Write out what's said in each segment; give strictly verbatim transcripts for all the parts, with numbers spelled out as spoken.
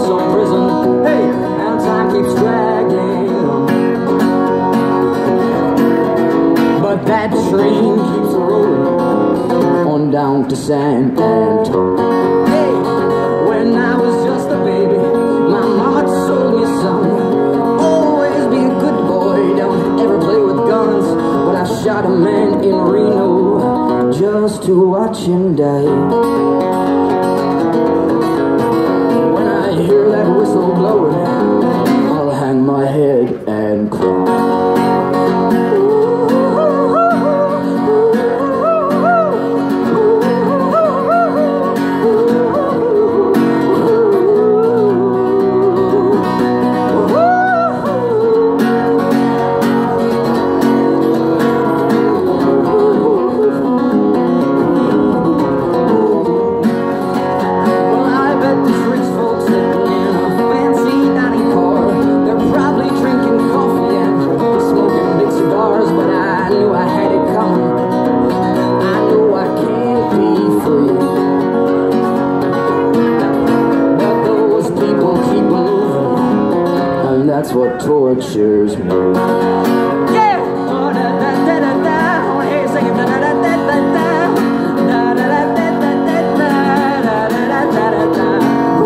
Folsom Prison. Hey, and time keeps dragging on. But that train keeps rolling on down to San Antonio. Hey, when I was just a baby, my mama told me, son, always be a good boy, don't ever play with guns. But I shot a man in Reno just to watch him die. When I hear that whistle blowing, I'll hang my head and cry. That's what tortures me. Yeah! Oh, da, da, da, da, da. Oh, hey, sing it. Da, da, da, da, da, da. Da, da, da, da, da, da, da. Da, da, da, da, da.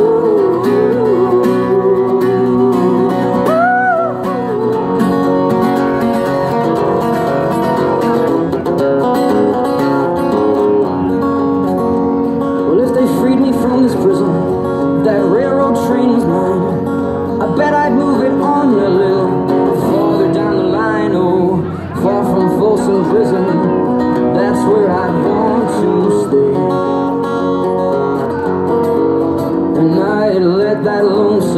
Well, if they freed me from this prison, that railroad train was mine, I bet I'd move it on a little farther down the line, oh, far from Folsom Prison. That's where I'd want to stay. And I'd let that lone